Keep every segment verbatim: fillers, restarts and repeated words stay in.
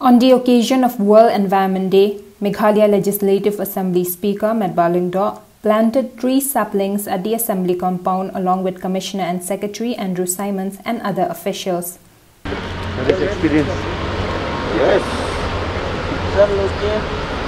On the occasion of World Environment Day, Meghalaya Legislative Assembly Speaker Metbah Lyngdoh planted three saplings at the Assembly compound along with Commissioner and Secretary Andrew Simons and other officials. Nice experience. Yes. Sir, look here.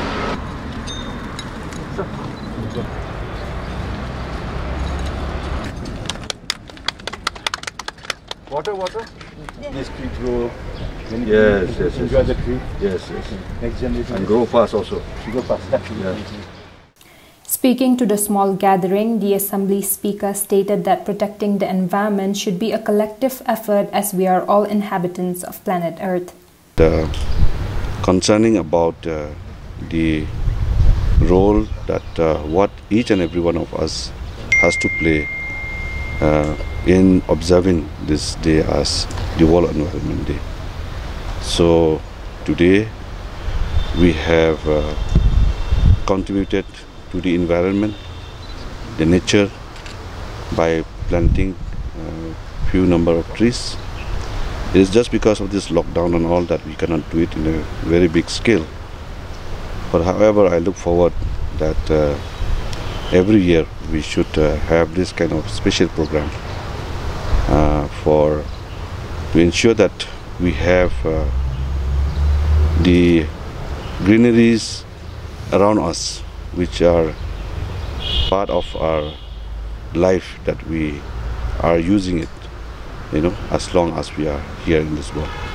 Water, water. This tree grow. Yes, yes, yes. Enjoy the tree. Yes, yes. Next generation. And grow fast also. Grow fast. Yeah. Speaking to the small gathering, the Assembly Speaker stated that protecting the environment should be a collective effort as we are all inhabitants of planet Earth. Uh, concerning about uh, the role that uh, what each and every one of us has to play uh, in observing this day as the World Environment Day. So today we have uh, contributed to the environment, the nature, by planting a few number of trees. It is just because of this lockdown and all that we cannot do it in a very big scale. But however, I look forward that uh, every year we should uh, have this kind of special program uh, for to ensure that we have uh, the greeneries around us, which are part of our life, that we are using it, you know, as long as we are here in this world.